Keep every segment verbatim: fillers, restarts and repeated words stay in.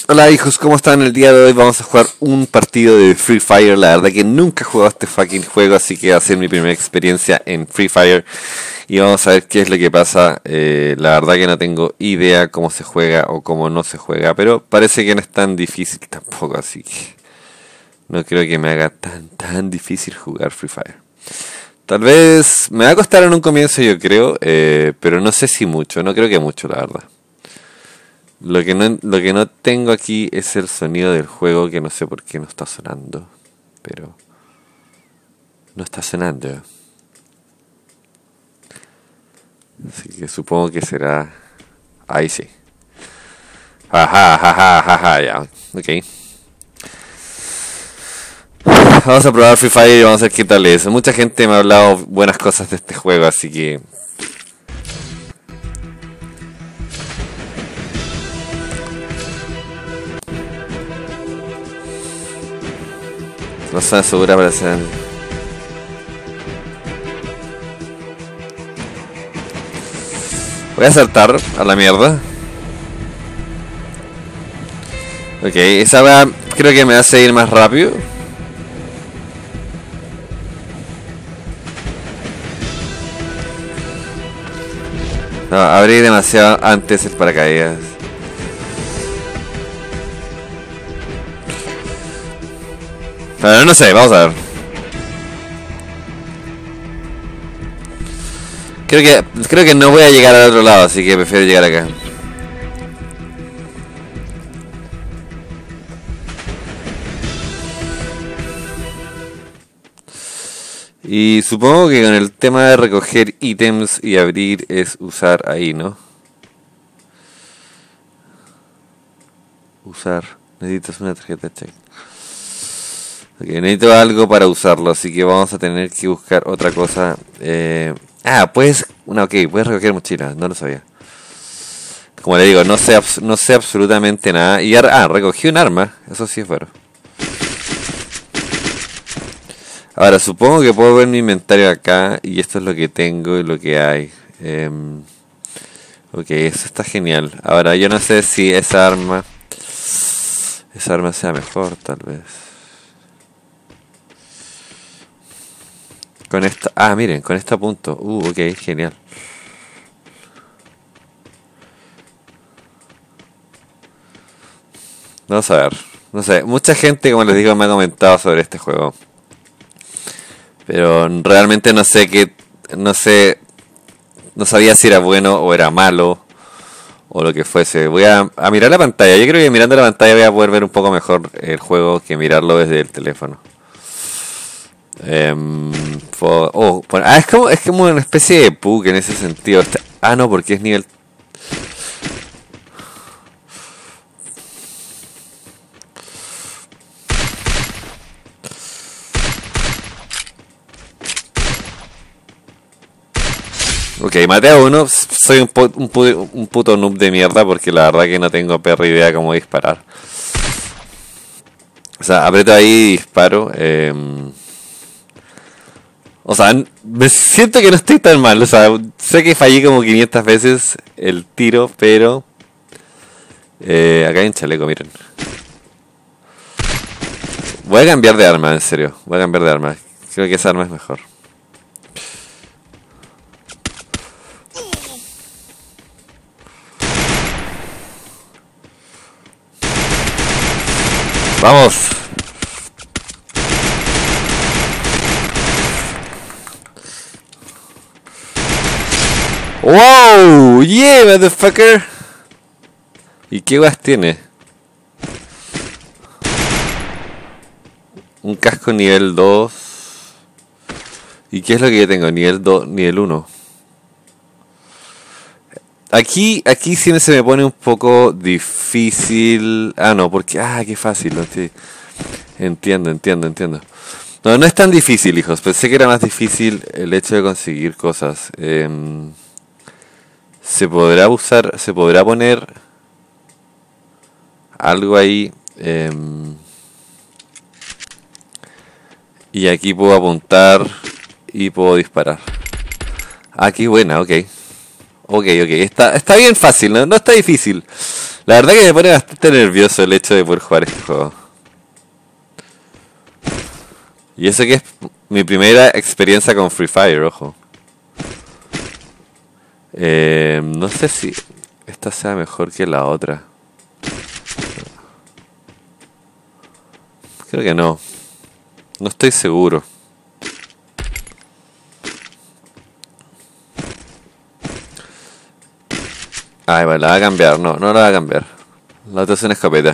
Hola hijos, ¿cómo están? El día de hoy vamos a jugar un partido de Free Fire. La verdad que nunca he jugado este fucking juego, así que va a ser mi primera experiencia en Free Fire. Y vamos a ver qué es lo que pasa. Eh, la verdad que no tengo idea cómo se juega o cómo no se juega, pero parece que no es tan difícil tampoco, así que no creo que me haga tan tan difícil jugar Free Fire. Tal vez me va a costar en un comienzo, yo creo, eh, pero no sé si mucho, no creo que mucho, la verdad. Lo que no, lo que no tengo aquí es el sonido del juego, que no sé por qué no está sonando. Pero no está sonando. Así que supongo que será... Ahí sí. Ajá, ajá, ajá, ajá, ya. Ok. Vamos a probar Free Fire y vamos a ver qué tal es. Mucha gente me ha hablado buenas cosas de este juego, así que... No zona segura para hacer... Voy a saltar a la mierda. Ok, esa va, creo que me hace ir más rápido. No, abrí demasiado antes el paracaídas. Pero no sé, vamos a ver. Creo que creo que no voy a llegar al otro lado, así que prefiero llegar acá. Y supongo que con el tema de recoger ítems y abrir es usar ahí, ¿no? Usar. Necesitas una tarjeta check. Ok, necesito algo para usarlo, así que vamos a tener que buscar otra cosa. Eh, ah, puedes... Una, ok, puedes recoger mochilas, no lo sabía. Como le digo, no sé, no sé absolutamente nada. Y ah, recogí un arma, eso sí es bueno. Ahora, supongo que puedo ver mi inventario acá, y esto es lo que tengo y lo que hay. Eh, ok, eso está genial. Ahora, yo no sé si esa arma... Esa arma sea mejor, tal vez. Con esta... Ah, miren, con este punto. Uh, ok, genial. Vamos a ver. No sé, mucha gente, como les digo, me ha comentado sobre este juego. Pero realmente no sé qué... No sé... No sabía si era bueno o era malo. O lo que fuese. Voy a, a mirar la pantalla. Yo creo que mirando la pantalla voy a poder ver un poco mejor el juego que mirarlo desde el teléfono. Um, for, oh, bueno, ah, es como es como una especie de bug en ese sentido. Está, ah, no, porque es nivel. Ok, maté a uno. Soy un, po, un, puto, un puto noob de mierda porque la verdad que no tengo perra idea cómo disparar. O sea, aprieto ahí y disparo. Eh, O sea, me siento que no estoy tan mal. O sea, sé que fallé como quinientas veces el tiro, pero... Eh, acá hay un chaleco, miren. Voy a cambiar de arma, en serio. Voy a cambiar de arma. Creo que esa arma es mejor. ¡Vamos! ¡Wow! ¡Yeah, motherfucker! ¿Y qué guas tiene? Un casco nivel dos. ¿Y qué es lo que yo tengo? Nivel dos, nivel uno. Aquí, aquí sí se me pone un poco difícil. Ah, no, porque... Ah, qué fácil. ¿No? Sí. Entiendo, entiendo, entiendo. No, no es tan difícil, hijos. Pensé que era más difícil el hecho de conseguir cosas. Eh... Se podrá usar, se podrá poner algo ahí. Eh, y aquí puedo apuntar y puedo disparar. Aquí buena, ok. Ok, ok. Está, está bien fácil, ¿no? No está difícil. La La verdad que me pone bastante nervioso el hecho de poder jugar este juego. Y eso que es mi primera experiencia con Free Fire, ojo. Eh, no sé si esta sea mejor que la otra. Creo que no. No estoy seguro. Ay, vale, la va a cambiar. No, no la va a cambiar. La otra es una escopeta.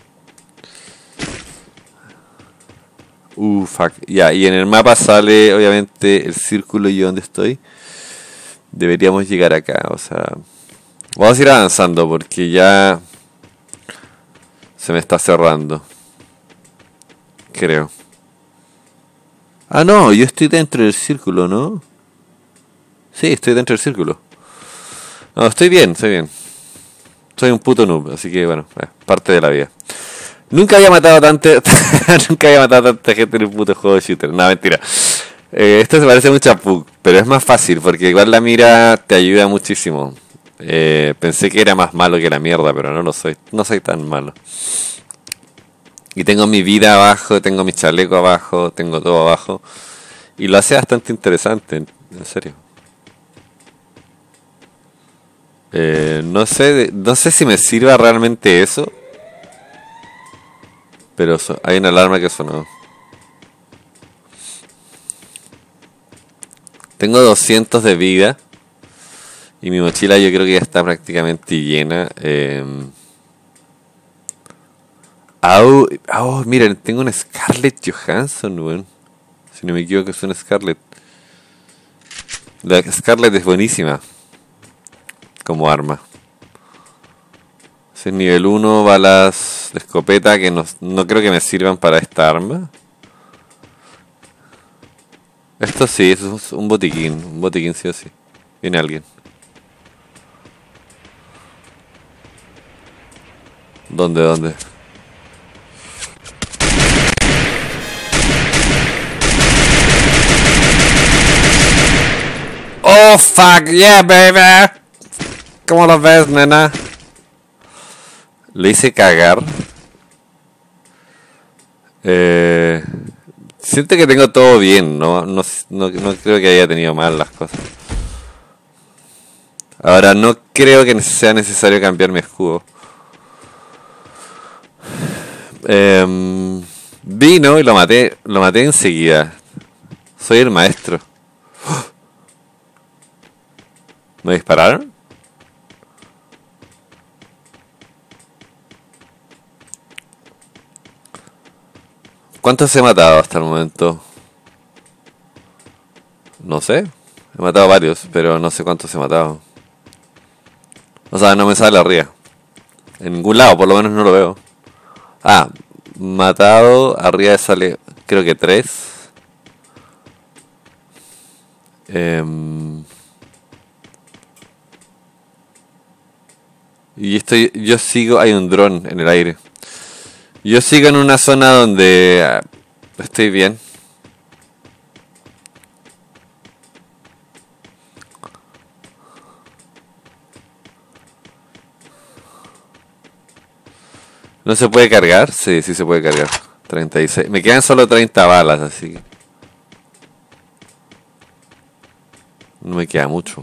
Uh, fuck. Ya, y en el mapa sale obviamente el círculo y yo donde estoy. Deberíamos llegar acá, o sea... Vamos a ir avanzando porque ya... Se me está cerrando. Creo. Ah, no, yo estoy dentro del círculo, ¿no? Sí, estoy dentro del círculo. No, estoy bien, estoy bien. Soy un puto noob, así que bueno, eh, parte de la vida. Nunca había matado a tanta... Nunca había matado a tanta gente en un puto juego de shooter. No, mentira. Eh, esto se parece mucho a P U B G, pero es más fácil porque igual la mira te ayuda muchísimo. Eh, pensé que era más malo que la mierda, pero no lo soy. No soy tan malo. Y tengo mi vida abajo, tengo mi chaleco abajo, tengo todo abajo. Y lo hace bastante interesante, en, en serio. Eh, no sé, no sé si me sirva realmente eso. Pero so, hay una alarma que sonó. Tengo doscientos de vida. Y mi mochila yo creo que ya está prácticamente llena. Eh... Oh, oh, miren, tengo una Scarlett Johansson, weón. Si no me equivoco es una Scarlett. La Scarlett es buenísima. Como arma. Ese es nivel uno, balas de escopeta que no, no creo que me sirvan para esta arma. Esto sí, eso es un botiquín. Un botiquín sí o sí. Viene alguien. ¿Dónde, dónde? Oh, fuck, yeah, baby. ¿Cómo lo ves, nena? Le hice cagar. Eh, siento que tengo todo bien, ¿no? No, no, no creo que haya tenido mal las cosas. Ahora, no creo que sea necesario cambiar mi escudo. Eh, vino y lo maté, lo maté enseguida. Soy el maestro. ¿Me dispararon? ¿Cuántos he matado hasta el momento? No sé. He matado varios, pero no sé cuántos he matado. O sea, no me sale arriba. En ningún lado, por lo menos no lo veo. Ah, matado, arriba sale creo que tres. Eh, y estoy, yo sigo, hay un dron en el aire. Yo sigo en una zona donde ah, estoy bien. ¿No se puede cargar? Sí, sí se puede cargar. treinta y seis. Me quedan solo treinta balas, así que... No me queda mucho.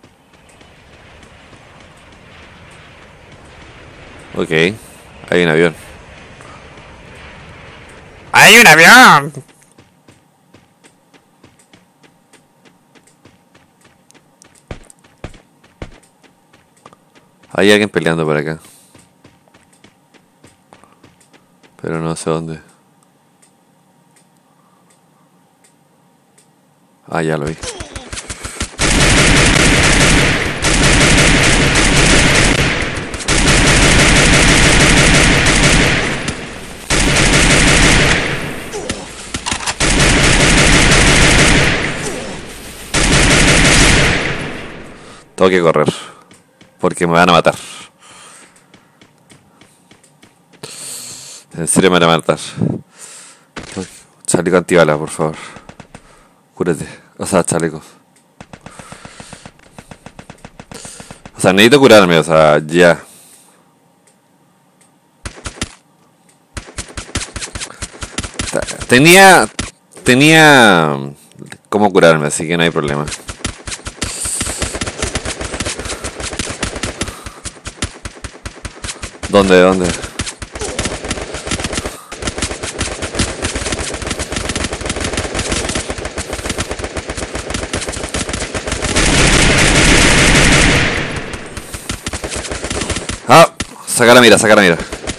Ok, hay un avión. ¡Hay un avión! Hay alguien peleando por acá. Pero no sé dónde. Ah, ya lo vi. Tengo que correr. Porque me van a matar. En serio me van a matar. Chaleco antibalas, por favor. Cúrate. O sea, chalecos. O sea, necesito curarme, o sea, ya. Tenía... Tenía... cómo curarme, así que no hay problema. ¿Dónde? ¿Dónde? Ah, saca la mira, saca la mira.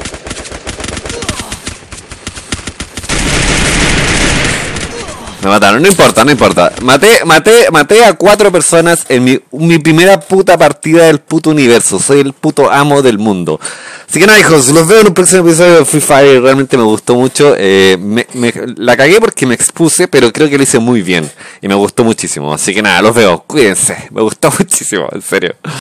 Me mataron, no importa, no importa. Maté, maté, maté a cuatro personas en mi, mi primera puta partida del puto universo. Soy el puto amo del mundo. Así que nada, hijos, los veo en un próximo episodio de Free Fire. Realmente me gustó mucho. Eh, me, me, la cagué porque me expuse, pero creo que lo hice muy bien. Y me gustó muchísimo. Así que nada, los veo. Cuídense. Me gustó muchísimo, en serio.